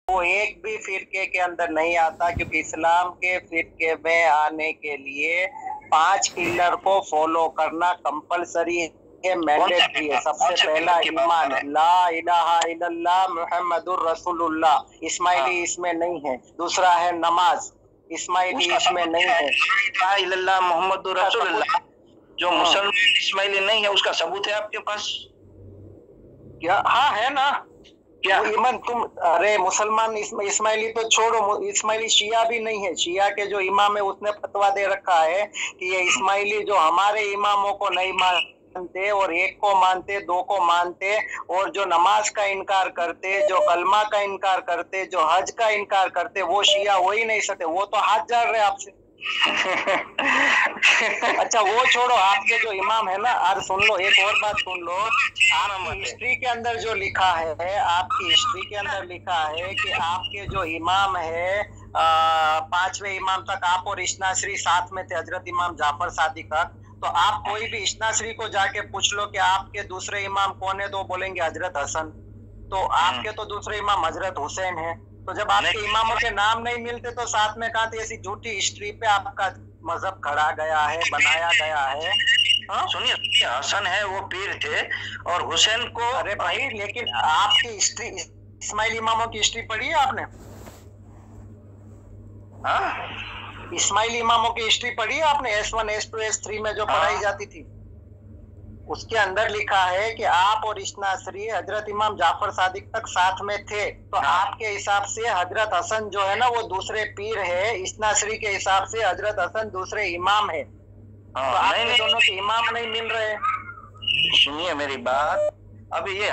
वो एक भी फिरके के अंदर नहीं आता, क्योंकि इस्लाम के फिरके में आने के लिए 5 पिलर को फॉलो करना कंपलसरी है, मैंडेटरी है। सबसे पहला ईमान, ला इलाहा इल्लल्लाह मुहम्मदुर रसूलुल्लाह, इस्माइली इसमें नहीं है। दूसरा है नमाज, इस्माइली इसमें नहीं है। ला इल्लल्लाह मुहम्मदुर रसूलुल्लाह जो मुसलमान इस्माइली नहीं है, उसका सबूत है आपके पास क्या? हाँ है ना। क्या ईमान तुम, अरे मुसलमान इस्माइली तो छोड़ो, इस्माइली शिया भी नहीं है। शिया के जो इमाम है उसने फतवा दे रखा है कि ये इस्माइली जो हमारे इमामों को नहीं मानते और एक को मानते, दो को मानते, और जो नमाज का इनकार करते, जो कलमा का इनकार करते, जो हज का इनकार करते, वो शिया हो ही नहीं सकते। वो तो हाथ जोड़ रहे आपसे। अच्छा वो छोड़ो, आपके जो इमाम है ना, आज सुन लो, एक और बात सुन लो। आपकी हिस्ट्री के अंदर जो लिखा है, आपकी हिस्ट्री के अंदर लिखा है कि आपके जो इमाम है, 5वें इमाम तक आप और इस्नाश्री साथ में थे, हजरत इमाम जाफर सादिक तक। तो आप कोई भी इस्नाश्री को जाके पूछ लो कि आपके दूसरे इमाम कौन है, तो बोलेंगे हजरत हसन। तो आपके तो दूसरे इमाम हजरत हुसैन है। तो जब आपके इमामों के नाम नहीं मिलते तो साथ में कहा, ऐसी झूठी हिस्ट्री पे आपका मजहब खड़ा गया है, बनाया गया है। सुनिए, हसन है वो पीर थे, और हुसैन को, अरे भाई लेकिन आपकी हिस्ट्री, इस्माइल इमामों की हिस्ट्री पढ़ी है आपने? इस्माइल इमामों की हिस्ट्री पढ़ी है आपने? S1 S2 S3 में जो पढ़ाई जाती थी, उसके अंदर लिखा है कि आप और इस्नाश्री हजरत इमाम जाफर सादिक तक साथ में थे। तो आपके हिसाब से हजरत हसन जो है ना वो दूसरे पीर है, इस्नाश्री के हिसाब से हजरत हसन दूसरे इमाम है। तो आपके दोनों के इमाम नहीं मिल रहे। सुनिए मेरी बात, अभी ये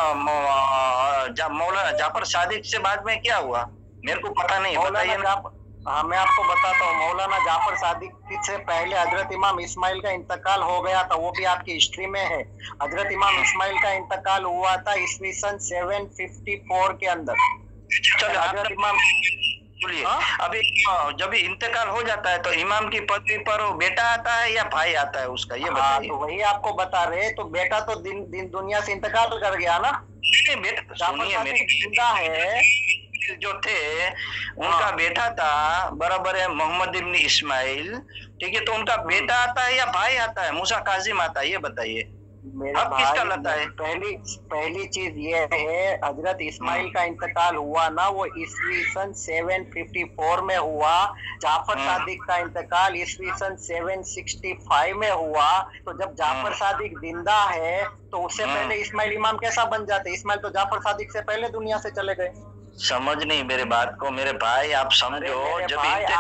मौलाना जाफर सादिक से बाद में क्या हुआ मेरे को पता नहीं, बताइए ना। हाँ मैं आपको बताता हूँ। मौलाना जाफर सादिक से पहले हजरत इमाम इस्माइल का इंतकाल हो गया था, वो भी आपकी हिस्ट्री में है। हजरत इमाम इस्माइल का इंतकाल हुआ था ईस्वी सन 754 के अंदर। चलो हजरत इमाम बोलिए, अभी जब इंतकाल हो जाता है तो इमाम की पदवी पर वो बेटा आता है या भाई आता है उसका, ये बताइए। तो वही आपको बता रहे, तो बेटा तो दिन दुनिया से इंतकाल कर गया ना। बेटा सुनिए, जिंदा है जो थे उनका बेटा था, बराबर है, मोहम्मद इब्न इस्माइल, ठीक है। तो उनका बेटा आता है या भाई आता है, मूसा काजिम आता है, ये बताइए। अब किसका लगता है? पहली चीज ये है, हजरत इस्माइल का इंतकाल हुआ ना वो ईस्वी सन 754 में हुआ। जाफर सादिक का इंतकाल ईस्वी सन 765 में हुआ। तो जब जाफर सादिक जिंदा है तो उससे पहले इस्माइल इमाम कैसा बन जाते? इस्माइल तो जाफर सादिक से पहले दुनिया से चले गए। समझ नहीं मेरे बात को मेरे भाई, आप समझो। जब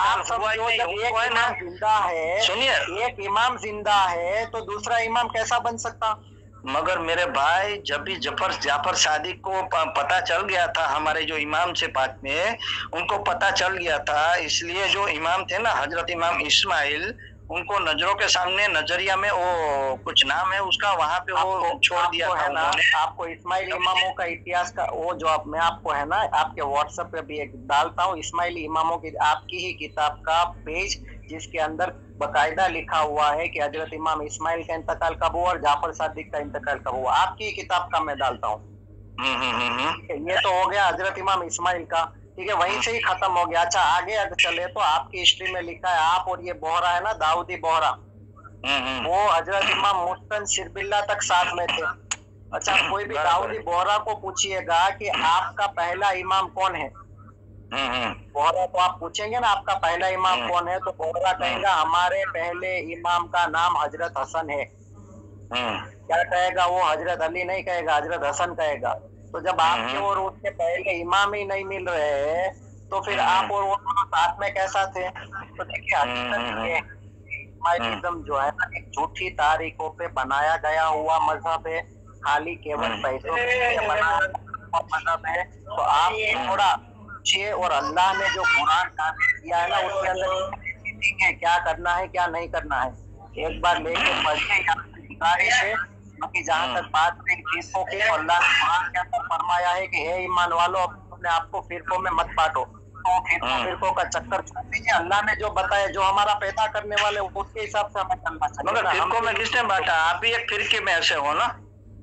जिंदा है, सुनिए, एक इमाम जिंदा है तो दूसरा इमाम कैसा बन सकता? मगर मेरे भाई, जब भी जाफर सादिक को पता चल गया था, हमारे जो इमाम से बाद में उनको पता चल गया था, इसलिए जो इमाम थे ना हजरत इमाम इस्माइल, उनको नजरों के सामने नजरिया में वो कुछ नाम है उसका, वहां पे वो छोड़ दिया था ना। आपको इस्माइली इमामों का इतिहास का वो जो मैं आपको है ना आपके व्हाट्सएप पे भी एक डालता हूँ, इस्माइली इमामों की आपकी ही किताब का पेज, जिसके अंदर बकायदा लिखा हुआ है कि हजरत इमाम इस्माइल का इंतकाल कब हुआ और जाफर सादिक का इंतकाल कब हुआ। आपकी ही किताब का मैं डालता हूँ। ये तो हो गया हजरत इमाम इस्माइल का, ठीक है, वहीं से ही खत्म हो गया। अच्छा आगे अगर चले तो आपकी हिस्ट्री में लिखा है, आप और ये बोहरा है ना, दाऊदी बोहरा, वो हजरत इमाम मुस्तन शिरबिल्ला तक साथ में थे। अच्छा कोई भी दाऊदी बोहरा को पूछिएगा कि आपका पहला इमाम कौन है, बोहरा को आप पूछेंगे ना आपका पहला इमाम कौन है, तो बोहरा कहेगा हमारे पहले इमाम का नाम हजरत हसन है। क्या कहेगा वो? हजरत अली नहीं कहेगा, हजरत हसन कहेगा। तो जब आपके और उसके पहले इमाम ही नहीं मिल रहे हैं तो फिर आप और वो साथ में कैसा थे? तो देखिए इस्माइलिज्म जो है ना एक झूठी तारीखों पे बनाया गया हुआ मजहब है, खाली केवल पैसों के बनाया मजहब है। तो आप थोड़ा पूछिए, और अल्लाह ने जो कुरान नाज़िल किया है ना उसके अंदर क्या करना है क्या नहीं करना है, एक बार लेके पढ़िए गुजारिश है। बाकी जहाँ तक बात है फिरकों की, अल्लाह ने कुरान के अंदर फरमाया है कि हे ईमान वालों अपने आप को फिरकों में मत बांटो। तो फिरकों का चक्कर छोड़ दीजिए, अल्लाह ने जो बताया, जो हमारा पैदा करने वाले उसके हिसाब से हमें चलना चाहिए। मगर फिरकों में किसने बांटा? आप ही एक फिरके में ऐसे हो ना।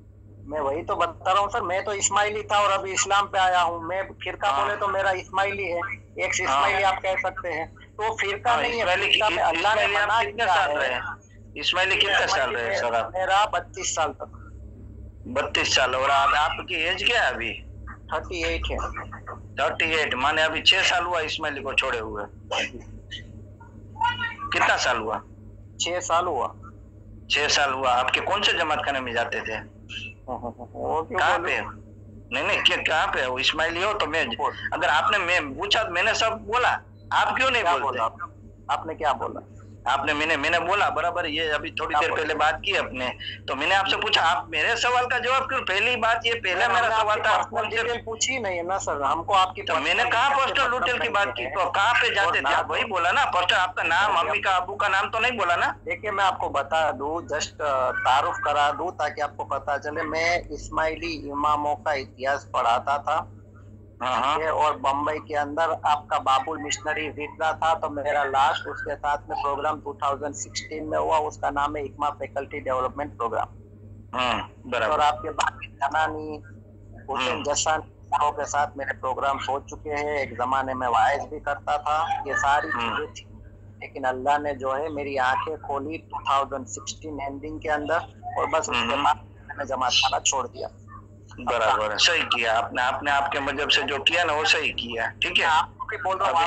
मैं वही तो बता रहा हूँ सर, मैं तो इस्माइली था और अभी इस्लाम पे आया हूँ। मैं फिरका बोले तो मेरा इस्माइली है, एक से इस्माइली आप कह सकते हैं, तो फिरका नहीं है। फिरका में अल्लाह ने मना किया है। इस्माइली कितने साल रहे सर आप? मेरा 32 साल तक। 32 साल। और आपकी एज क्या है अभी? 38 है। 38 माने अभी 6 साल हुआ इस्माइली को छोड़े हुए। कितना साल हुआ? 6 साल हुआ। 6 साल हुआ। आपके कौन से जमात खाने में जाते थे? कहाँ पे? नहीं कहाँ पे हो? इस्माइली हो तो मैं, अगर आपने मैं पूछा तो मैंने सब बोला, आप क्यों नहीं बोलते? आपने क्या बोला? आपने मैंने बोला बराबर। ये अभी थोड़ी देर पहले बात की अपने, तो मैंने आपसे पूछा, आप मेरे सवाल का जवाब क्यों? पहली बात ये पहला मेरा सवाल था, आपको डिटेल पूछी नहीं है ना सर हमको आपकी। तो मैंने कहा पर्सनल डिटेल की बात की, तो कहाँ पे जाते थे आप? वही बोला ना पर्सनल। आपका नाम, मम्मी का, अबू का नाम तो नहीं बोला ना? देखिए मैं आपको बता दूं, जस्ट तारुफ करा दूं ताकि आपको पता चले। मैं इस्माइली इमामों का इतिहास पढ़ाता था और बम्बई के अंदर आपका बाबुल मिशनरी विद्या था, तो मेरा लास्ट उसके साथ में प्रोग्राम 2016 में हुआ, उसका नाम है इकमा फैकल्टी डेवलपमेंट प्रोग्राम। और आपके बाकी जनानी हुसैन जसान के साथ मेरे प्रोग्राम हो चुके हैं। एक जमाने में वाइज भी करता था, ये सारी चीजें थी, लेकिन अल्लाह ने जो है मेरी आंखें खोली 2016 एंडिंग के अंदर, और बस उसके बाद मैंने जमात खाना छोड़ दिया। बराबर है, सही किया आपने। आपने आपके मजहब से जो किया ना वो सही किया। ठीक है, आपको भी बोल रहा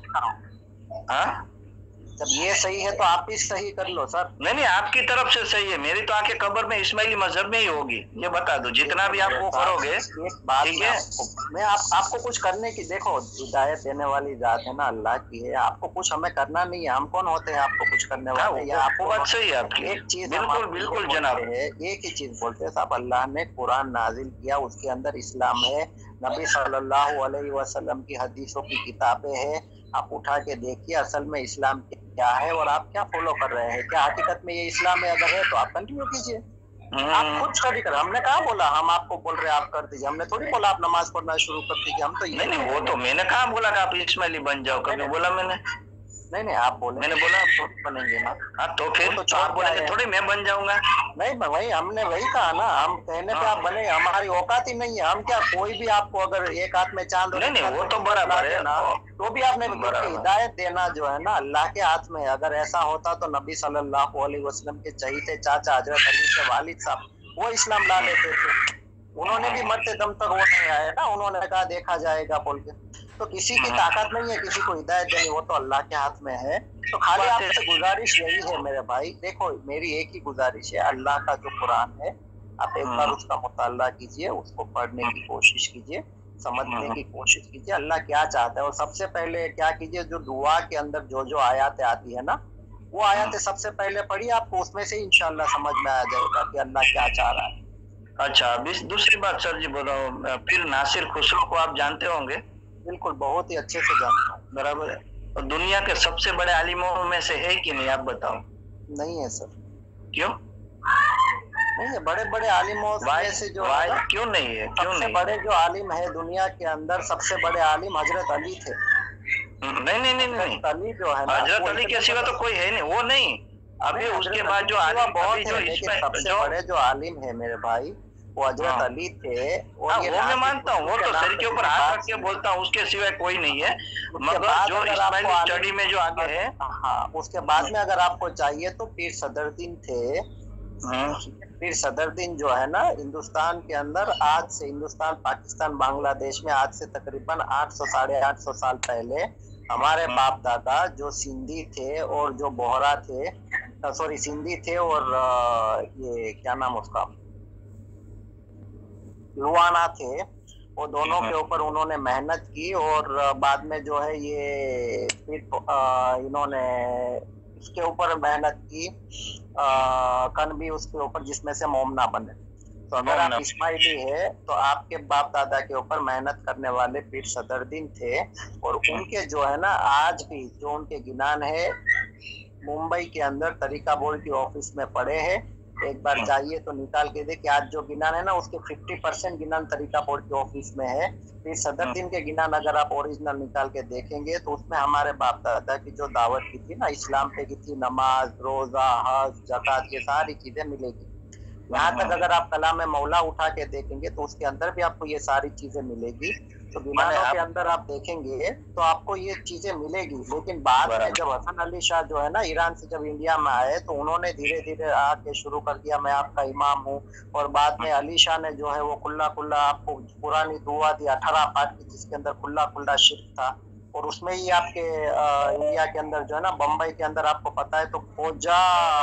हूँ। हाँ, जब ये सही है तो आप भी सही कर लो सर। नहीं आपकी तरफ से सही है। मेरी तो आंखें कब्र में इस्माइली मजहब में ही होगी, ये बता दो। जितना भी आप वो करोगे, ठीक है। मैं आपको कुछ करने की, देखो हिदायत देने वाली जात है ना अल्लाह की है, आपको कुछ हमें करना नहीं है। हम कौन होते हैं आपको कुछ करने वाले? आपको बात सही है आपकी। एक चीज बिल्कुल जनाब है, एक ही चीज बोलते हैं साहब, अल्लाह ने कुरान नाजिल किया, उसके अंदर इस्लाम है, नबी सल्लल्लाहु अलैहि वसल्लम की हदीसों की किताबें हैं। आप उठा के देखिए असल में इस्लाम क्या है और आप क्या फॉलो कर रहे हैं, क्या हकीकत में ये इस्लाम है? अगर है तो आप कंटिन्यू कीजिए, आप खुद स्टडी करें। हमने कहा बोला हम आपको बोल रहे हैं आप कर दीजिए, हमने थोड़ी बोला आप नमाज पढ़ना शुरू कर दीजिए। हम तो नहीं वो तो मैंने कहा बोला कि आप इस्माइली बन जाओ, कभी बोला मैंने? नहीं आप बोले, मैंने बोला आप बनेंगे ना। हाँ तो फिर तो आप बोलेंगे थोड़ी मैं बन जाऊंगा। नहीं वही हमने वही कहा ना, हम कहने पे आप बने, हमारी औकात ही नहीं है। हम क्या, कोई भी आपको अगर एक हाथ में चांद, नहीं वो तो बराबर है ना, तो भी आपने हिदायत देना जो है ना अल्लाह के हाथ में। अगर ऐसा होता तो नबी सल्लल्लाहु अलैहि वसल्लम के चहीते चाचा हजरत अली के वालिद साहब वो इस्लाम ला लेते थे। उन्होंने भी मरते दम तक वो नहीं आया ना, उन्होंने कहा देखा जाएगा बोल के। तो किसी की ताकत नहीं है किसी को हिदायत देनी, वो तो अल्लाह के हाथ में है। तो खाली आपसे गुजारिश यही है मेरे भाई, देखो मेरी एक ही गुजारिश है, अल्लाह का जो कुरान है आप एक बार उसका मुताला कीजिए, उसको पढ़ने की कोशिश कीजिए, समझने की कोशिश कीजिए अल्लाह क्या चाहता है। और सबसे पहले क्या कीजिए, जो दुआ के अंदर जो आयतें आती है ना, वो आयतें सबसे पहले पढ़िए, आपको उसमें से इंशाल्लाह समझ में आ जाएगा कि अल्लाह क्या चाह रहा है। अच्छा, दूसरी बात सर जी बोल रहा हूँ, फिर नासिर खुसरो को आप जानते होंगे? बिल्कुल, बहुत ही अच्छे से जानता हूँ। बराबर है। और दुनिया के सबसे बड़े आलिमों में से है कि नहीं, आप बताओ? नहीं है सर। क्यों नहीं है? बड़े बड़े आलिमों में से जो क्यों नहीं है? सबसे बड़े जो आलिम है दुनिया के अंदर, सबसे बड़े आलिम हजरत अली थे। नहीं अली जो है ना, हजरत अली के सिवा तो कोई है नहीं, वो नहीं। अभी उसके बाद जो आलिम बहुत है, लेकिन सबसे बड़े जो आलिम है मेरे भाई वो हजरत अली थे। और वो मैं मानता हूँ, वो तो सर के ऊपर हाथ रख के बोलता हूँ, उसके सिवाय कोई नहीं है। मगर जो इस्माइली स्टडी में जो आगे है, हाँ उसके बाद में अगर आपको चाहिए तो पीर सदरुद्दीन थे। पीर सदरुद्दीन जो है ना, हिंदुस्तान के अंदर आज से, हिंदुस्तान पाकिस्तान बांग्लादेश में आज से तकरीबन 800 साढ़े 800 साल पहले हमारे बाप दादा जो सिंधी थे और जो बोहरा थे, सॉरी सिंधी थे और ये क्या नाम उसका, लुआना थे, वो दोनों के ऊपर उन्होंने मेहनत की। और बाद में जो है ये इन्होंने इसके ऊपर मेहनत की, कन भी उसके ऊपर जिसमें से मोमना बने। तो अगर आप इस्माइली है तो आपके बाप दादा के ऊपर मेहनत करने वाले पीर सदरुद्दीन थे। और उनके जो है ना आज भी जो उनके गिनान है मुंबई के अंदर तरीका बोर्ड की ऑफिस में पड़े हैं। एक बार जाइए तो निकाल के देखिए, आज जो गिनान है ना उसके 50% गिनान तरीका बोर्ड के ऑफिस में है। फिर सदरुद्दीन के गिनान अगर आप ओरिजिनल निकाल के देखेंगे तो उसमें हमारे बाप दादा की जो दावत की थी ना, इस्लाम पे की थी, नमाज रोजा हज जकात ये सारी चीजें मिलेगी। यहाँ तक अगर आप कलाम मौला उठा के देखेंगे तो उसके अंदर भी आपको ये सारी चीजें मिलेगी। तो विमानों के अंदर आप देखेंगे तो आपको ये चीजें मिलेगी। लेकिन बाद में जब हसन अली शाह जो है ना ईरान से जब इंडिया में आए तो उन्होंने धीरे धीरे आके शुरू कर दिया मैं आपका इमाम हूँ। और बाद में अली शाह ने जो है वो कुल्ला कुल्ला आपको पुरानी दुआ दी 18 पाठ की, जिसके अंदर कुल्ला कुल्ला शिर्क था। और उसमें ही आपके इंडिया के अंदर जो है ना बम्बई के अंदर आपको पता है तो खोजा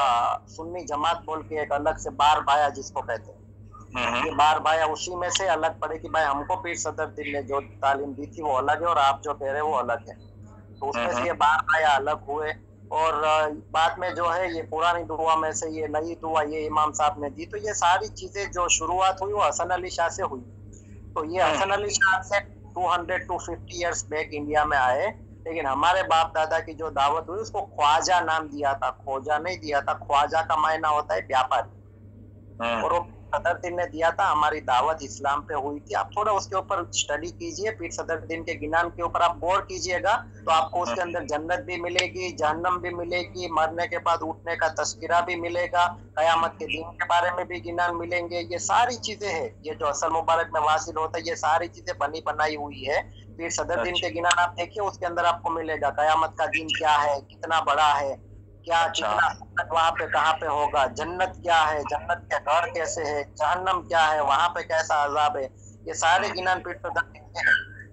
सुन्नी जमात बोल के एक अलग से बार बाया जिसको कहते हैं, ये बार बाया उसी में से अलग पड़े कि भाई हमको पीर सदरुद्दीन ने जो तालीम दी थी वो अलग है और आप जो कह रहे हो वो अलग है। तो उसमें से ये बार बाया अलग हुए। और बाद में जो है ये पुरानी दुआ में से ये नई दुआ ये इमाम साहब ने दी। तो ये सारी चीजें जो शुरुआत हुई वो हसन अली शाह से हुई। तो ये हसन अली शाह से 200 to 50 ईयर्स बैक इंडिया में आए। लेकिन हमारे बाप दादा की जो दावत हुई उसको ख्वाजा नाम दिया था, खोजा नहीं दिया था। ख्वाजा का मायना होता है व्यापारी। और वो सदरुद्दीन ने दिया था। हमारी दावत इस्लाम पे हुई थी। आप थोड़ा उसके ऊपर स्टडी कीजिए, पीर सदरुद्दीन के गिनान के ऊपर आप गौर कीजिएगा तो आपको उसके अंदर जन्नत भी मिलेगी, जहन्नम भी मिलेगी, मरने के बाद उठने का तस्किरा भी मिलेगा, कयामत के दिन के बारे में भी गिनान मिलेंगे। ये सारी चीजें हैं, ये जो असल मुबारक में वासिल होता है ये सारी चीजें बनी बनाई हुई है। पीर सदरुद्दीन के गिनान आप देखिए उसके अंदर आपको मिलेगा कयामत का दिन क्या है, कितना बड़ा है, क्या कितना वहां पे कहाँ पे होगा, जन्नत क्या है, जन्नत के घर कैसे है, जहन्नम क्या है, वहां पे कैसा अजाब है, ये सारे गिनान पीर सदरुद्दीन के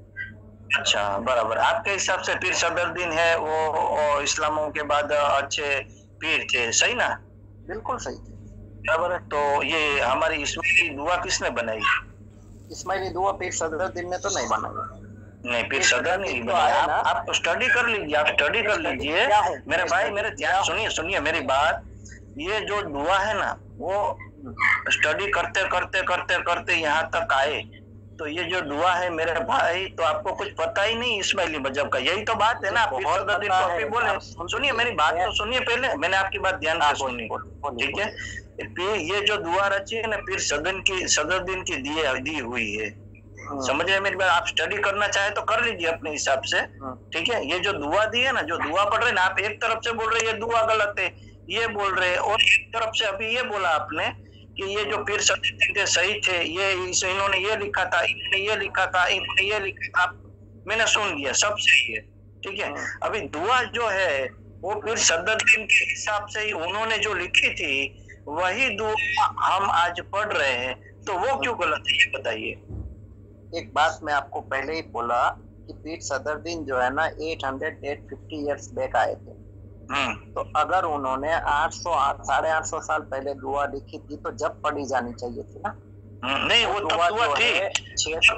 हैं। अच्छा, बराबर। आपके हिसाब से पीर सदरुद्दीन है वो इस्लामों के बाद अच्छे पीर थे, सही ना? बिल्कुल सही थे, बराबर है। तो ये हमारी इस्माइली दुआ किसने बनाई? इस्माइली दुआ पीर सदरुद्दीन ने तो नहीं बनाई। नहीं, पीर सदरुद्दीन तो आप तो स्टडी कर लीजिए, आप स्टडी कर लीजिए मेरे भाई, मेरे ध्यान सुनिए मेरी बात। ये जो दुआ है ना वो स्टडी करते करते करते करते यहाँ तक आए। तो ये जो दुआ है मेरे भाई तो आपको कुछ पता ही नहीं इस्माइली मजहब का, यही तो बात है ना। पीर सदरुद्दीन को अभी बोले, सुनिए मेरी बात तो सुनिए, पहले मैंने आपकी बात ध्यान से सुनी, ठीक है। ये जो दुआ रची है ना पीर सदरुद्दीन की दी हुई है, समझ रहे मेरी बात? आप स्टडी करना चाहे तो कर लीजिए अपने हिसाब से, ठीक है। ये जो दुआ दी है ना, जो दुआ पढ़ रहे ना, आप एक तरफ से बोल रहे ये दुआ गलत है ये बोल रहे, और एक तरफ से अभी ये बोला आपने कि ये जो पीर सदरुद्दीन थे सही थे, ये इन्होंने ये लिखा था, इन्होंने ये लिखा था, इन्होंने ये लिखा था, मैंने सुन लिया, सब सही है, ठीक है। अभी दुआ जो है वो पीर सदरुद्दीन के हिसाब से ही उन्होंने जो लिखी थी वही दुआ हम आज पढ़ रहे हैं, तो वो क्यों गलत है ये बताइए। एक बात मैं आपको पहले ही बोला कि पीर सदरुद्दीन जो है ना 850 ईयर्स बैक आए थे। तो अगर उन्होंने 800-850 साल पहले दुआ लिखी थी तो जब पढ़ी जानी चाहिए थी ना। नहीं, वो दुआ थी।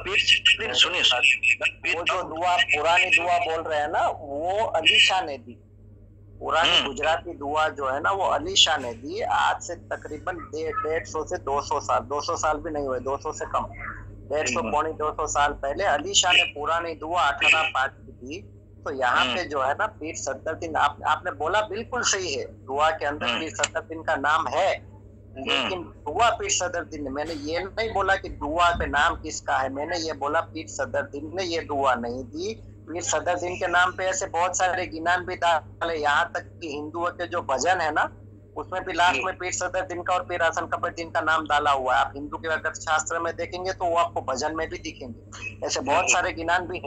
सुनिए, वो जो दुआ पुरानी दुआ बोल रहे हैं ना वो अली शाह ने दी। पुरानी गुजराती दुआ जो है ना वो अली शाह ने दी। आज से तकरीबन 150 से 200 साल, 200 साल भी नहीं हुए, 200 से कम, 150-200 साल पहले अली शाह ने पुरानी दुआ 18 पाठ की दी। तो यहाँ पे जो है ना पीर सदरुद्दीन, आपने बोला बिल्कुल सही है, दुआ के अंदर पीर सदरुद्दीन का नाम है, लेकिन दुआ पीर सदरुद्दीन ने, मैंने ये नहीं बोला कि दुआ पे नाम किसका है, मैंने ये बोला पीर सदरुद्दीन ने ये दुआ नहीं दी। पीर सदरुद्दीन के नाम पे ऐसे बहुत सारे गिनान भी डाले, यहाँ तक कि हिंदुओं के जो भजन है ना उसमें भी लास्ट में पीर सदरुद्दीन का और पीर हसन कबीरुद्दीन का नाम डाला हुआ है। आप हिंदू के अगर शास्त्र में देखेंगे तो वो आपको भजन में भी दिखेंगे, ऐसे बहुत सारे गिनान भी है।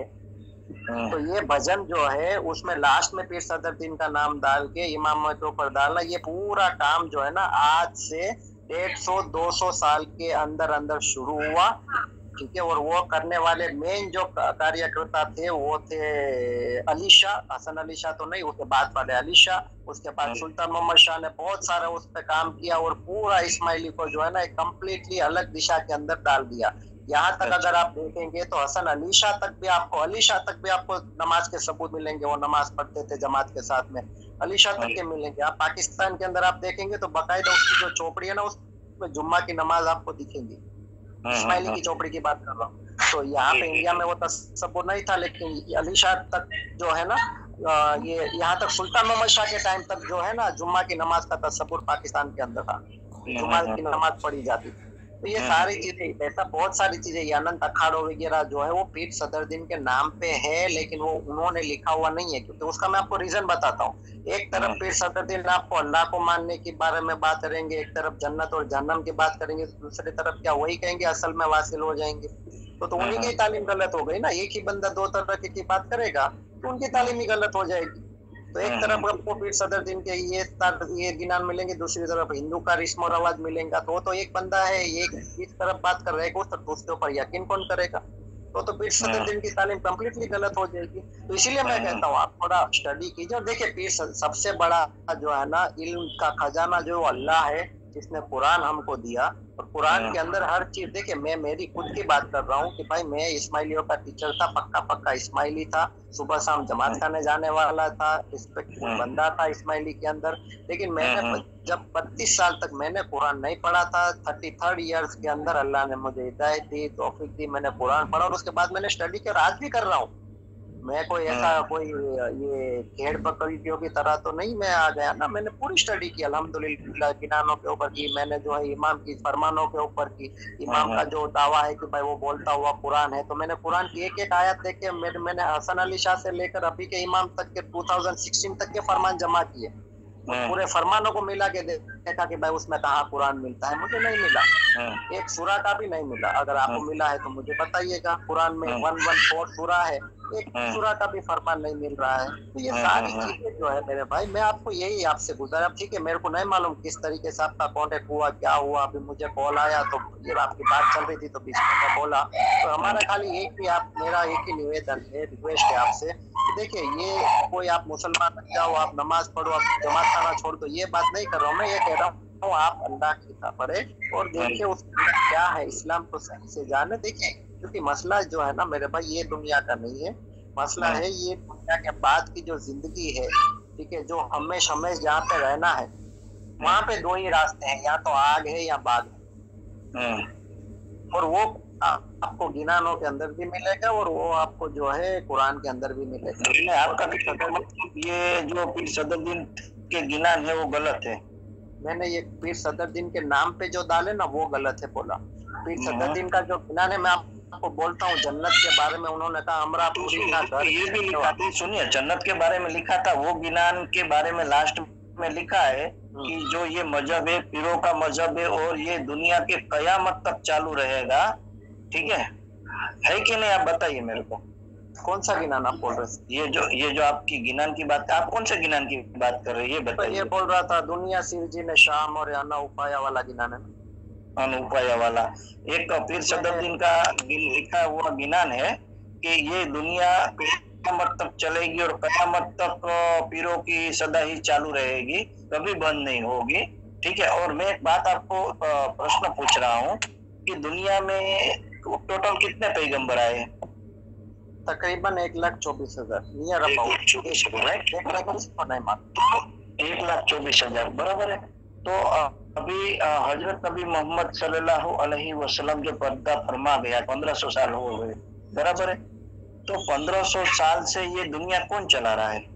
तो ये भजन जो है उसमें लास्ट में पीर सदरुद्दीन का नाम डाल के इमाम के ऊपर डालना, ये पूरा काम जो है ना आज से 150-200 साल के अंदर अंदर शुरू हुआ, ठीक है। और वो करने वाले मेन जो कार्यकर्ता थे वो थे अली शाह, हसन अली शाह तो नहीं, उसके बाद वाले अली शाह, उसके बाद सुल्तान मोहम्मद शाह ने बहुत सारा उस पर काम किया और पूरा इस्माइली को जो है ना एक कम्प्लीटली अलग दिशा के अंदर डाल दिया। यहाँ तक अगर आप देखेंगे तो हसन अली शाह तक भी आपको नमाज के सबूत मिलेंगे, वो नमाज पढ़ते थे जमात के साथ में, अली शाह तक के मिलेंगे। आप पाकिस्तान के अंदर आप देखेंगे तो बाकायदा उसकी जो चौपड़ी है ना उसमें जुम्मा की नमाज आपको दिखेंगी, इस्माइली की चौपड़ी की बात कर रहा हूँ। तो यहाँ पे इंडिया में वो तसव्वुर नहीं था, लेकिन अली शाह तक जो है ना ये यहाँ तक सुल्तान मोहम्मद शाह के टाइम तक जो है ना जुम्मा की नमाज का तसव्वुर पाकिस्तान के अंदर था, जुम्मा की नमाज पढ़ी जाती थी। तो ये सारी चीजें, ऐसा बहुत सारी चीजें, ये अनंत अखाड़ो वगैरह जो है वो पीर सदरुद्दीन के नाम पे है, लेकिन वो उन्होंने लिखा हुआ नहीं है, क्योंकि उसका मैं आपको रीजन बताता हूँ। एक तरफ पीर सदरुद्दीन आपको अल्लाह को मानने के बारे में बात करेंगे, एक तरफ जन्नत और जहन्नम की बात करेंगे, दूसरी तरफ क्या वही कहेंगे असल में वासिल हो जाएंगे। तो उन्हीं की तालीम गलत हो गई ना। एक ही बंदा दो तरह की बात करेगा तो उनकी तालीम ही गलत हो जाएगी। तो एक तरफ आपको पीर सदरुद्दीन के ये गिनान मिलेंगे, दूसरी तरफ हिंदू का रिस्म और रवाज मिलेगा। तो एक बंदा है, एक इस तरफ बात कर रहा है उस तरफ, उसके ऊपर यकीन कौन करेगा? तो पीर सदरुद्दीन की तालीम कम्प्लीटली गलत हो जाएगी। तो इसीलिए मैं कहता हूँ आप थोड़ा स्टडी कीजिए। और देखिए पीर सबसे बड़ा जो है ना इल्म का खजाना जो अल्लाह है, जिसने कुरान हमको दिया, और कुरान के अंदर हर चीज, देखिए मैं मेरी खुद की बात कर रहा हूँ कि भाई मैं इस्माइलियों का टीचर था, पक्का इस्माइली था, सुबह शाम जमात खाने जाने वाला था, रिस्पेक्टफुल बंदा था इस्माइली के अंदर। लेकिन मैंने जब 32 साल तक मैंने कुरान नहीं पढ़ा था, 33rd ईयर्स के अंदर अल्लाह ने मुझे हिदायत दी, तौफीक दी, मैंने कुरान पढ़ा और उसके बाद मैंने स्टडी किया, आज भी कर रहा हूँ। मैं कोई ऐसा कोई ये भेड़ बकरियों की तरह तो नहीं मैं आ गया ना, मैंने पूरी स्टडी की अल्हम्दुलिल्लाह, गिनानों के ऊपर की, मैंने जो है इमाम की फरमानों के ऊपर की। इमाम का जो दावा है कि भाई वो बोलता हुआ कुरान है, तो मैंने कुरान की एक आयत देख के मैंने हसन अली शाह से लेकर अभी के इमाम तक के 2016 तक के फरमान जमा किए, पूरे फरमानों को मिला के देखा कि भाई उसमें कहाँ कुरान मिलता है। मुझे नहीं मिला, एक सूरा का भी नहीं मिला। अगर आपको मिला है तो मुझे बताइएगा। कुरान में 114 सूरा है, एक सूरा का भी फरमान नहीं मिल रहा है। तो ये सारी चीजें जो है मेरे भाई, मैं आपको यही आपसे गुजारा, ठीक है मेरे को नहीं मालूम किस तरीके से आपका कॉन्टेक्ट हुआ, क्या हुआ, अभी मुझे कॉल आया तो ये आपकी बात चल रही थी तो बीच में मैं बोला। तो हमारा खाली एक ही मेरा एक ही निवेदन है, रिक्वेस्ट है आपसे, देखिए ये कोई आप मुसलमान बन जाओ, आप नमाज पढ़ो, आप जमात खाना छोड़ दो, ये बात नहीं कर रहा हूँ मैं। ये कह रहा हूँ आप अल्लाह की किताब पढ़े और देखिए उसमें क्या है, इस्लाम को सही से जाने। देखिए क्योंकि मसला जो है ना मेरे भाई, ये दुनिया का नहीं है, मसला है ये दुनिया के बाद की जो जिंदगी है, ठीक है, जो हमेशा जहाँ पे रहना है, वहाँ पे दो ही रास्ते हैं, या तो आग है या बाग है। और वो आपको गिनानों के अंदर भी मिलेगा और वो आपको जो है कुरान के अंदर भी मिलेगा। आपका ये जो पीर सदरुद्दीन के गिनान है वो गलत है। मैंने ये पीर सदरुद्दीन के नाम पे जो डाले ना वो गलत है बोला। पीर सदरुद्दीन का जो गिनान है, मैं आपको बोलता हूँ, जन्नत के बारे में उन्होंने कहा हमरा पूरी ना घर, ये भी लिखा था, सुनिए जन्नत के बारे में लिखा था, वो गिनान के बारे में लास्ट में लिखा है कि जो ये मजहब है पीरों का मजहब है और ये दुनिया के कयामत तक चालू रहेगा। ठीक है कि नहीं? आप बताइए मेरे को कौन सा गिनान आप बोल रहे हैं? ये जो आपकी गिनान की बात, आप कौन से गिनान की बात कर रहे हैं ये बताइए। ये बोल रहा था दुनिया सिरजी ने शाम और अना उपाया वाला गिनान है, अनुपाया वाला। एक पीर सदरुद्दीन का लिखा हुआ गिनान है कि ये दुनिया कयामत तक चलेगी और कयामत तक पीरों की सदा ही चालू रहेगी, कभी बंद नहीं होगी। ठीक है, और मैं एक बात आपको प्रश्न पूछ रहा हूँ कि दुनिया में टोटल कितने पैगंबर आए? तकरीबन 1,24,000 नियर अबाउट 1,24,000 बराबर है। तो अभी हजरत नबी मोहम्मद सल्लल्लाहु अलैहि वसल्लम जो पर्दा फरमा गया 1500 साल हो गए, बराबर है। तो 1500 साल से ये दुनिया कौन चला रहा है?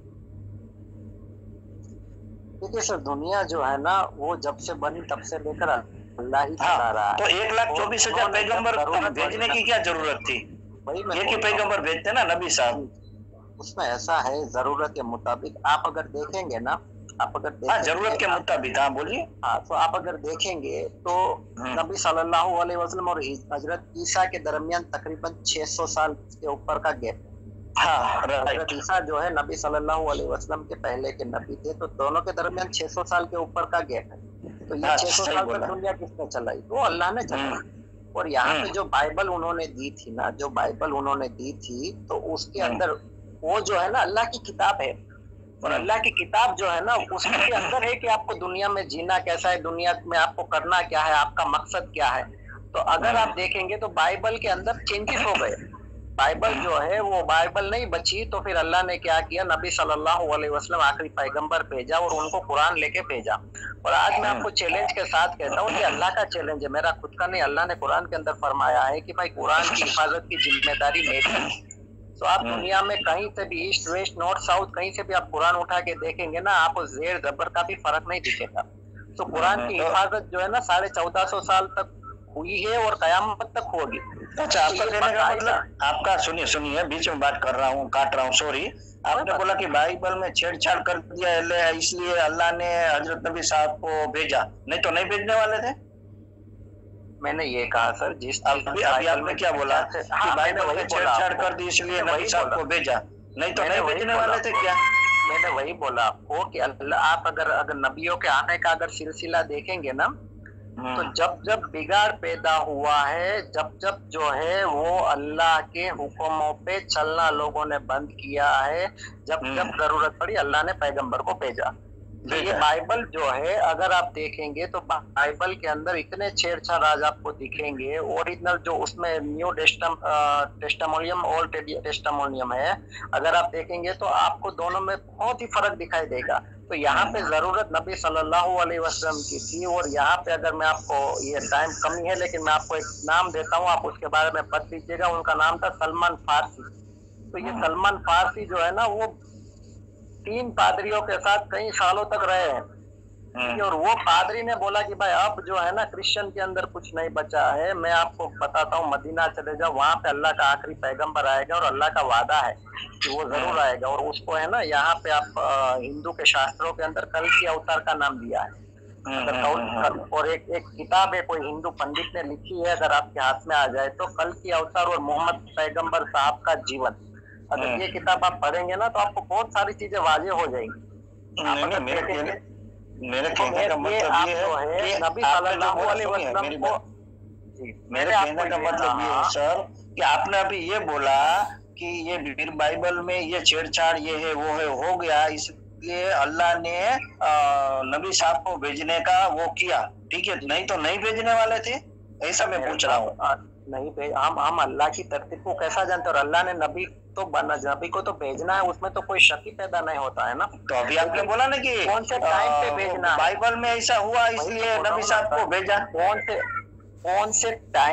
देखिए सर, दुनिया जो है ना वो जब से बनी तब से लेकर अल्लाह ही चला रहा है। तो 1,24,000 पैगंबर भेजने की क्या जरूरत थी? एक ही पैगंबर भेजते ना नबी साहब। उसमें ऐसा है जरूरत के मुताबिक, आप अगर देखेंगे ना, आप अगर देखेंगे, जरूरत के मुताबिक, हाँ बोलिए। हाँ, तो आप अगर देखेंगे तो नबी सल्लल्लाहु अलैहि वसल्लम और हजरत ईसा के दरमियान तकरीबन 600 साल के ऊपर का गैप है। हाँ, हजरत ईसा जो है नबी सल्लल्लाहु अलैहि वसल्लम के पहले के नबी थे, तो दोनों के दरमियान 600 साल के ऊपर का गैप है। तो ये 600 साल तक दुनिया किसने चलाई? वो अल्लाह ने चलाई। और यहाँ पे जो बाइबल उन्होंने दी थी ना, जो बाइबल उन्होंने दी थी, तो उसके अंदर वो जो है ना अल्लाह की किताब है। और अल्लाह की किताब जो है ना उसके अंदर है कि आपको दुनिया में जीना कैसा है, दुनिया में आपको करना क्या है, आपका मकसद क्या है। तो अगर आप देखेंगे तो बाइबल के अंदर चेंजेस हो गए। बाइबल जो है वो बाइबल नहीं बची, तो फिर अल्लाह ने क्या किया, नबी सल्लल्लाहु अलैहि वसल्लम आखिरी पैगंबर भेजा और उनको कुरान लेके भेजा। और आज मैं आपको चैलेंज के साथ कहता हूँ कि अल्लाह का चैलेंज है, मेरा खुद का नहीं। अल्लाह ने कुरान के अंदर फरमाया है कि भाई कुरान की हिफाजत की जिम्मेदारी मेरी है। तो आप दुनिया में कहीं से भी, ईस्ट वेस्ट नॉर्थ साउथ, कहीं से भी आप कुरान उठा के देखेंगे ना, आपको जेर जबर का भी फर्क नहीं दिखेगा। तो कुरान की हिफाजत जो है ना 1450 साल तक हुई है और कयामत तक होगी। अच्छा, आपका कहने का मतलब, आपका सुनिए बीच में बात कर रहा हूँ, काट रहा हूँ, सॉरी। आपने बोला कि बाइबल में छेड़छाड़ कर दिया इसलिए अल्लाह ने हजरत नबी साहब को भेजा, नहीं तो नहीं भेजने वाले थे। मैंने ये कहा सर, जिस अभी आपने क्या बोला कि बाइबल में छेड़छाड़ कर दी इसलिए नबी साहब को भेजा, नहीं तो नहीं भेजने वाले थे क्या? मैंने वही बोला आपको कि अल्लाह, आप अगर नबियों के आने का अगर सिलसिला देखेंगे ना, तो जब जब बिगाड़ पैदा हुआ है, जब जब जो है वो अल्लाह के हुक्मों पे चलना लोगों ने बंद किया है, जब जब जरूरत पड़ी अल्लाह ने पैगंबर को भेजा। तो ये बाइबल जो है अगर आप देखेंगे तो बाइबल के अंदर इतने छेड़छाड़ आज आपको दिखेंगे। ओरिजिनल जो उसमें न्यू टेस्टामोनियम, ओल्ड टेस्टामोनियम है, अगर आप देखेंगे तो आपको दोनों में बहुत ही फर्क दिखाई देगा। तो यहाँ पे जरूरत नबी सल्लल्लाहु अलैहि वसल्लम की थी। और यहाँ पे अगर मैं आपको, ये टाइम कमी है लेकिन मैं आपको एक नाम देता हूँ, आप उसके बारे में पढ़ लीजिएगा। उनका नाम था सलमान फारसी। तो ये सलमान फारसी जो है ना, वो 3 पादरियों के साथ कई सालों तक रहे हैं। और वो पादरी ने बोला कि भाई अब जो है ना क्रिश्चियन के अंदर कुछ नहीं बचा है, मैं आपको बताता हूँ, मदीना चले जाओ, वहां पे अल्लाह का आखिरी पैगंबर आएगा और अल्लाह का वादा है कि वो जरूर आएगा। और उसको है ना यहाँ पे आप हिंदू के शास्त्रों के अंदर कल की अवतार का नाम दिया है। और एक किताब है, कोई हिंदू पंडित ने लिखी है, अगर आपके हाथ में आ जाए तो, कल की अवतार और मोहम्मद पैगंबर साहब का जीवन। अगर ये किताब आप पढ़ेंगे ना तो आपको बहुत सारी चीजें वाजे हो जाएंगी। मेरे कहने का मतलब ये है कि नबी सल्लल्लाहु अलैहि वसल्लम को, मेरे कहने का मतलब ये है सर कि आपने अभी ये बोला कि ये बाइबल में ये छेड़छाड़ ये है वो है हो गया, इसलिए अल्लाह ने नबी साहब को भेजने का वो किया, ठीक है, नहीं तो नहीं भेजने वाले थे, ऐसा मैं पूछ रहा हूँ। नहीं भेज, हम अल्लाह की तरतीब को कैसा जानते हैं? और अल्लाह ने नबी को तो भेजना है, उसमें तो कोई शक ही पैदा नहीं होता है ना। तो अभी आपने बोला ना कि कौन से टाइम पे भेजना, बाइबल में ऐसा हुआ इसलिए नबी साहब को भेजा, कौन से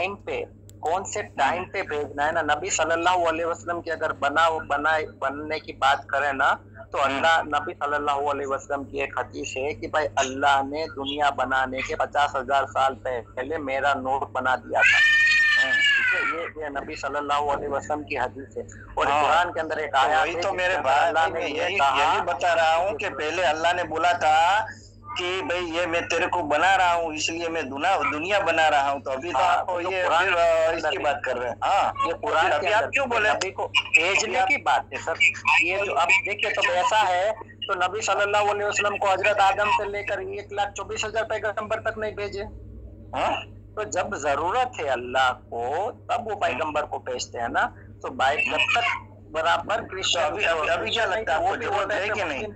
टाइम पे भेजना है ना। नबी सल्लल्लाहु अलैहि वसल्लम की अगर बनने की बात करें ना, तो अल्लाह, नबी सल्लल्लाहु अलैहि वसल्लम की एक हदीस है कि भाई अल्लाह ने दुनिया बनाने के 50,000 साल पहले मेरा नूर बना दिया था। ये नबी सल्लल्लाहु अलैहि वसल्लम की हदीस है। और कुरान के अंदर एक आयत है, तो मेरे भाई अल्लाह ने यही बता रहा हूँ कि पहले अल्लाह ने बोला था कि भाई ये मैं तेरे को बना रहा हूँ इसलिए मैं दुनिया बना रहा हूँ। तो अभी तो आपको ये इसकी बात कर रहे हैं। हाँ, ये कुरान अभी आप क्यों बोले? नबी को भेजने की बात है सर। ये जो अब देखिए, तो ऐसा है तो नबी सल्लल्लाहु अलैहि वसल्लम को हजरत आदम से लेकर 1,24,000 पैगंबर तक नहीं भेजे। तो जब जरूरत है अल्लाह को तब वो पैगंबर को भेजते हैं ना। तो भाई जब तक बराबर क्रिश्चियन, अभी क्या लगता है आपको जरूरत है कि नहीं?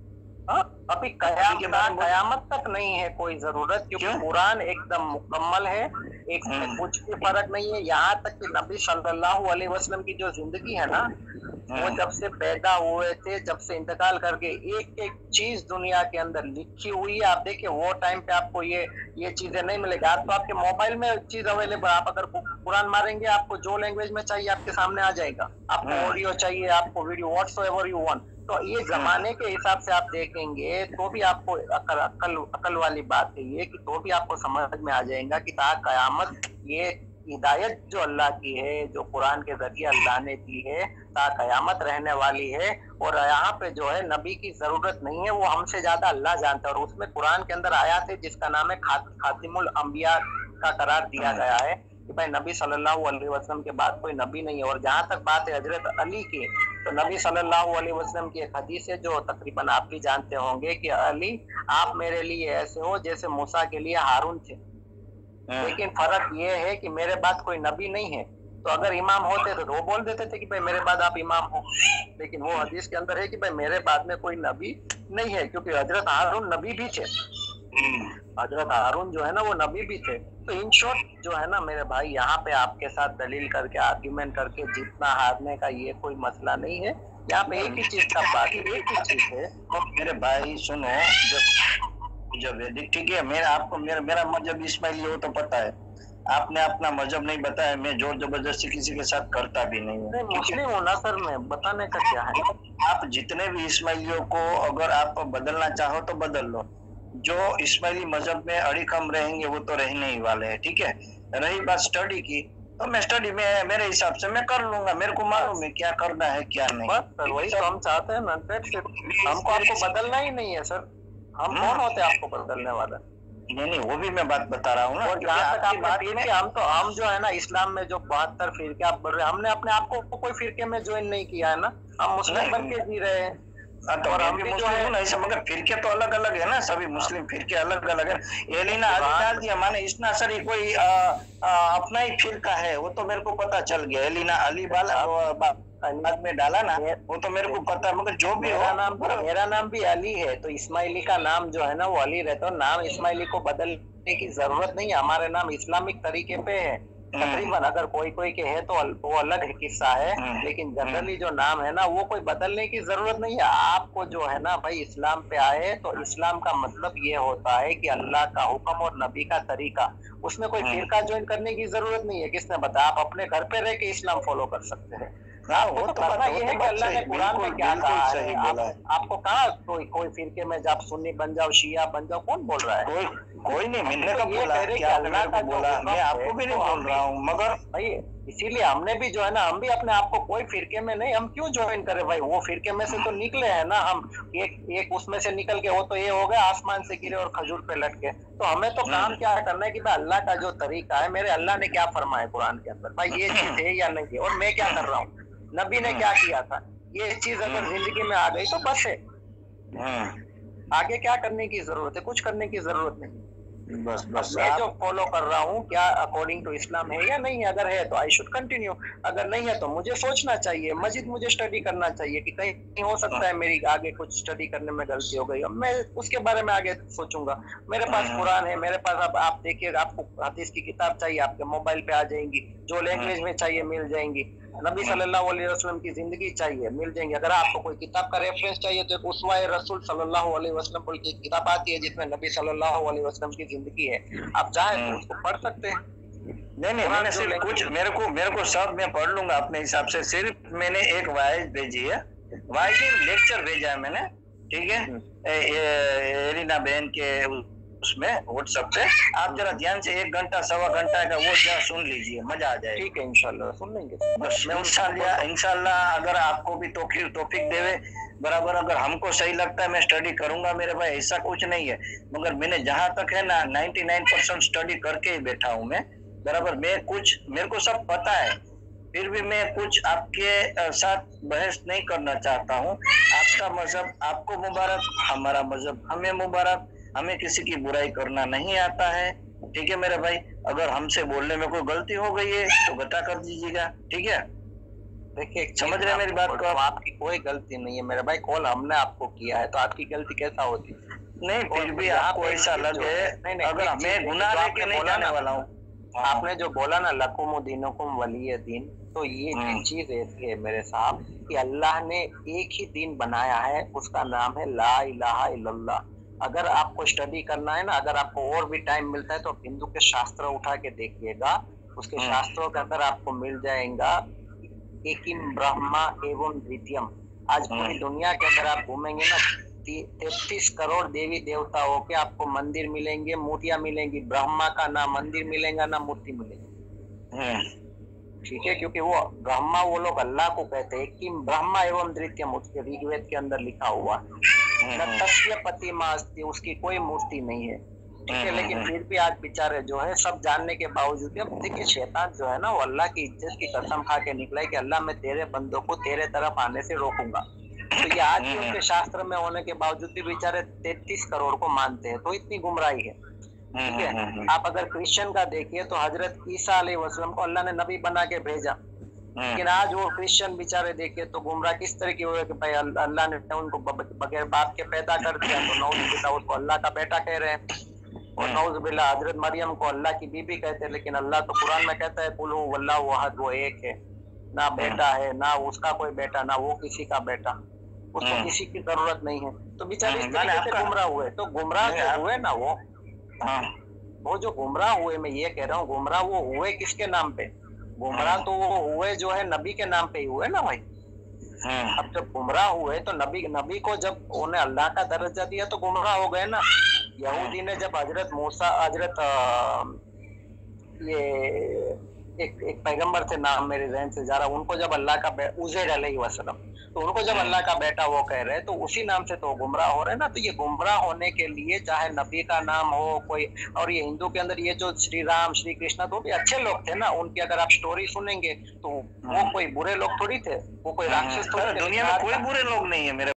अभी कयामत तक नहीं है कोई जरूरत, क्योंकि कुरान एकदम मुकम्मल है, एक कुछ भी फर्क नहीं है। यहाँ तक कि नबी सल्लल्लाहु अलैहि वसल्लम की जो जिंदगी है ना, वो जब से पैदा हुए थे, जब से इंतकाल करके, एक एक चीज दुनिया के अंदर लिखी हुई है। आप देखिए वो टाइम पे आपको ये चीजें नहीं मिलेगी। आज तो आपके मोबाइल में चीज अवेलेबल, आप अगर कुरान मारेंगे आपको जो लैंग्वेज में चाहिए आपके सामने आ जाएगा। आपको ऑडियो चाहिए, आपको वीडियो, व्हाट्सएवर यू वांट। तो ये जमाने के हिसाब से आप देखेंगे तो भी आपको अकल वाली बात है ये, कि तो भी आपको समझ में आ जाएगा कि ता कयामत ये हिदायत जो अल्लाह की है, जो कुरान के जरिए अल्लाह ने दी है, ता कयामत रहने वाली है। और यहाँ पे जो है नबी की जरूरत नहीं है, वो हमसे ज्यादा अल्लाह जानता है। और उसमें कुरान के अंदर आयत है जिसका नाम है खातिमुल अंबिया का करार दिया गया है कि भाई नबी सल्लल्लाहु अलैहि वसल्लम के बाद कोई नबी नहीं है। और जहाँ तक बात है हजरत अली की, तो नबी सल्लल्लाहु अलैहि वसल्लम की एक हदीस है जो तकरीबन आप भी जानते होंगे कि अली आप मेरे लिए ऐसे हो जैसे मूसा के लिए हारून थे। लेकिन फर्क ये है कि मेरे बाद कोई नबी नहीं है। तो अगर इमाम होते तो वो बोल देते थे कि भाई मेरे बाद आप इमाम हो, लेकिन वो हदीस के अंदर है कि भाई मेरे बाद में कोई नबी नहीं है, क्योंकि हजरत हारून नबी भी थे। हजरत हारून जो है ना वो नबी भी थे। तो इन शॉर्ट जो है ना मेरे भाई, यहाँ पे आपके साथ दलील करके, आर्ग्यूमेंट करके जीतना हारने का ये कोई मसला नहीं है। यहाँ पे एक ही चीज का बात है, एक ही चीज है। मेरे भाई सुनो, जब वैदिक, ठीक है, मेरा मजहब इस्माइली हो तो पता है, आपने अपना मजहब नहीं बताया, मैं जोर जबरदस्ती किसी के साथ करता भी नहीं हूँ। मुस्लिम हूँ ना सर, मैं बताने का क्या है। आप जितने भी इस्माइलियों को अगर आप बदलना चाहो तो बदल लो, जो इस्माइली मजहब में अड़िकम रहेंगे वो तो रहने ही वाले हैं, ठीक है। रही बात स्टडी की, तो मैं स्टडी में मेरे हिसाब से मैं कर लूंगा, मेरे को मालूम है क्या करना है क्या नहीं। बस सर वही तो हम चाहते हैं ना, हमको आपको बदलना ही नहीं है सर, हम कौन होते हैं आपको बदलने वाला। नहीं वो भी मैं बात बता रहा हूँ ना। और जहाँ तक आपने फिरके, हम जो है ना इस्लाम में जो 72 फिरके आप बोल रहे हैं, हमने अपने आप को कोई फिरके में ज्वाइन नहीं किया है ना, हम मुस्लिम बन के जी रहे हैं। तो और हम भी मुस्लिम ना, ऐसा मगर फिरके तो अलग अलग है ना, सभी मुस्लिम फिरके अलग अलग है। एलिना अली दिया माने इस्ना सरी कोई अपना ही फिरका है, वो तो मेरे को पता चल गया। एलिना अली बाद में डाला ना, वो तो मेरे को पता, मगर जो भी मेरा नाम भी अली है, तो इस्माइली का नाम जो है ना वो अली रहता है। नाम इस्माइली को बदलने की जरूरत नहीं है, हमारे नाम इस्लामिक तरीके पे है तकरीबन। अगर कोई के है तो वो अलग है किस्सा है, लेकिन जनरली जो नाम है ना वो कोई बदलने की जरूरत नहीं है। आपको जो है ना भाई इस्लाम पे आए तो इस्लाम का मतलब ये होता है कि अल्लाह का हुक्म और नबी का तरीका, उसमें कोई फिरका ज्वाइन करने की जरूरत नहीं है। किसने बताया? आप अपने घर पे रह के इस्लाम फॉलो कर सकते हैं। वो तो पता ये है कि अल्लाह ने कुरान में क्या कहा है। आपको कहा कोई फिरके में आप सुन्नी बन जाओ, शिया बन जाओ, कौन बोल रहा है? कोई नहीं। मैंने कब बोला? क्या अल्लाह का बोला? मैं आपको भी नहीं बोल रहा हूँ, मगर भाई इसीलिए हमने भी जो है ना, हम भी अपने आप को कोई फिरके में नहीं, हम क्यों ज्वाइन करें भाई? वो फिरके में से तो निकले हैं ना हम, एक उसमें से निकल के, वो तो ये हो गया आसमान से गिरे और खजूर पे लटके। तो हमें तो काम क्या करना है कि भाई अल्लाह का जो तरीका है, मेरे अल्लाह ने क्या फरमाया कुरान के अंदर, भाई ये चीज है या नहीं है, और मैं क्या कर रहा हूँ, नबी ने क्या किया था, ये चीज अगर जिंदगी में आ गई तो बस है। आगे क्या करने की जरूरत है? कुछ करने की जरूरत नहीं। बस मैं जो फॉलो कर रहा हूँ क्या अकॉर्डिंग टू इस्लाम है या नहीं है? अगर है तो आई शुड कंटिन्यू, अगर नहीं है तो मुझे सोचना चाहिए, मजीद मुझे स्टडी करना चाहिए कि कहीं हो सकता है मेरी आगे कुछ स्टडी करने में गलती हो गई, अब मैं उसके बारे में आगे सोचूंगा। मेरे पास कुरान है, मेरे पास, अब आप देखिए, आपको हदीस की किताब चाहिए आपके मोबाइल पे आ जाएंगी, जो लैंग्वेज में चाहिए मिल जाएंगी। नबी सल्लल्लाहु अलैहि वसल्लम की जिंदगी चाहिए, मिल जाएंगे। अगर आपको कोई किताब का रेफरेंस चाहिए तो एक उसवाए रसूल सल्लल्लाहु अलैहि वसल्लम बोल की किताब आती है जिसमें नबी सल्लल्लाहु अलैहि वसल्लम की जिंदगी है, आप चाहे तो उसको पढ़ सकते हैं। नहीं मैंने सिर्फ कुछ, मेरे को सब मैं पढ़ लूंगा अपने हिसाब से। सिर्फ मैंने एक वाइज भेजी है, वाइज लेक्चर भेजा है मैंने, ठीक है, एलिना बहन के उसमें व्हाट्सएप पे। आप जरा ध्यान से 1 घंटा 1.25 घंटा का वो क्या सुन लीजिए, मजा आ जाए। ठीक है, इंशाल्लाह सुन लेंगे। बस मैं इंशाल्लाह अगर आपको भी तौफीक देवे बराबर, अगर हमको सही लगता है मैं स्टडी करूंगा मेरे भाई, ऐसा कुछ नहीं है। मगर मैंने जहां तक है ना 99% स्टडी करके ही बैठा हूं मैं बराबर। मेरे को सब पता है, फिर भी मैं कुछ आपके साथ बहस नहीं करना चाहता हूँ। आपका मजहब आपको मुबारक, हमारा मजहब हमें मुबारक, हमें किसी की बुराई करना नहीं आता है, ठीक है मेरे भाई। अगर हमसे बोलने में कोई गलती हो गई है तो बता कर दीजिएगा, ठीक है। देखिए समझ रहे हैं मेरी बात को? आपकी कोई गलती नहीं है मेरे भाई, कॉल हमने आपको किया है तो आपकी गलती कैसा होती? नहीं फिर भी आपको ऐसा लगे, अगर मैं गुनाह लेके नहीं जाने वाला हूँ। आपने जो बोला ना लकुम दीनुकुम वलिय दीन, तो ये चीज ऐसी है मेरे साहब कि अल्लाह ने एक ही दीन बनाया है, उसका नाम है ला इलाहा इल्लल्लाह। अगर आपको स्टडी करना है ना, अगर आपको और भी टाइम मिलता है तो हिंदू के शास्त्र उठा के देखिएगा, उसके शास्त्रों के अंदर आपको मिल जाएगा एकिम ब्रह्मा एवं द्वितीयम। आज पूरी दुनिया के अंदर आप घूमेंगे ना, 33 करोड़ देवी देवताओं के आपको मंदिर मिलेंगे, मूर्तियां मिलेंगी। ब्रह्मा का ना मंदिर मिलेगा ना मूर्ति मिलेगी, ठीक है, क्योंकि वो ब्रह्मा, वो लोग अल्लाह को कहते हैं कि ब्रह्मा एवं द्वितीयम, उसके ऋग्वेद के अंदर लिखा हुआ न तस्य प्रतिमास्ति, उसकी कोई मूर्ति नहीं है, ठीक है। लेकिन फिर भी आज बेचारे जो है सब जानने के बावजूद, अब देखिए शैतान जो है ना वो अल्लाह की इज्जत की कसम खा के निकला है कि अल्लाह मैं तेरे बंदों को तेरे तरफ आने से रोकूंगा। तो ये आज भी उनके शास्त्र में होने के बावजूद भी बेचारे 33 करोड़ को मानते हैं, तो इतनी गुमराही है, ठीक है। आप अगर क्रिश्चियन का देखिए तो हजरत ईसा अलैहि वसल्लम को अल्लाह ने नबी बना के भेजा, लेकिन आज वो क्रिश्चियन बेचारे देखिए तो गुमराह किस तरह की हुए कि भाई अल्लाह ने उनको बगैर बाप के पैदा कर दिया, तो नौज़ुबिल्लाह उसको अल्लाह का बेटा कह रहे हैं, और नौज़ुबिल्लाह हजरत मरियम को अल्लाह की बीबी कहते हैं। लेकिन अल्लाह तो कुरान में कहता है कुल हु वल्लाहु अहद, वो एक है, ना बेटा है, ना उसका कोई बेटा, ना वो किसी का बेटा, उसको किसी की जरूरत नहीं है। तो बेचारे इस तरीके से गुमराह हुए, तो गुमराह जो हुए ना वो जो गुमराह हुए, मैं ये कह रहा हूँ गुमराह वो हुए किसके नाम पे? गुमराह तो वो हुए जो है नबी के नाम पे ही हुए ना भाई। अब जब गुमराह हुए तो नबी को जब उन्हें अल्लाह का दर्जा दिया तो गुमराह हो गए ना। यहूदी ने जब हजरत ये एक पैगंबर थे, नाम मेरे जहन से जा रहा, उनको जब अल्लाह का उज़ैर अलैहिस्सलाम, तो उनको जब अल्लाह का बेटा वो कह रहे हैं तो उसी नाम से तो गुमराह हो रहे हैं ना। तो ये गुमराह होने के लिए चाहे नबी का नाम हो कोई, और ये हिंदू के अंदर ये जो श्री राम श्री कृष्ण तो भी अच्छे लोग थे ना, उनकी अगर आप स्टोरी सुनेंगे तो वो कोई बुरे लोग थोड़ी थे, वो कोई राक्षस थोड़ी थे। दुनिया में कोई बुरे लोग नहीं है मेरे